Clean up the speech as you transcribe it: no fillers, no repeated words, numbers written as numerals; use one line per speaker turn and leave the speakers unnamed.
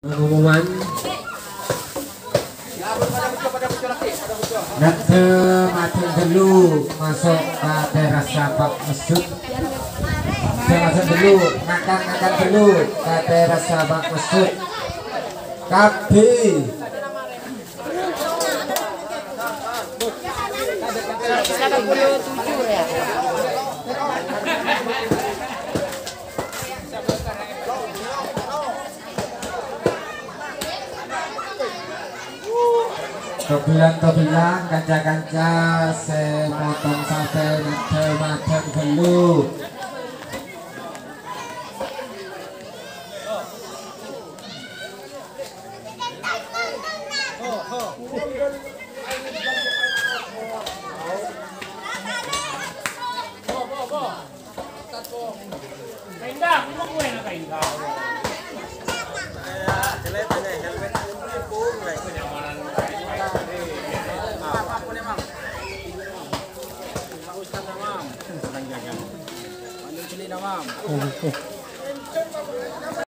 pengumuman nanti matiin dulu masuk ke daerah Sabak Mesut. Masuk dulu, makan dulu ke daerah Sabak Mesut. Kabi Kebilang kanca-kanca semotong sampai madem dulu.
Mam.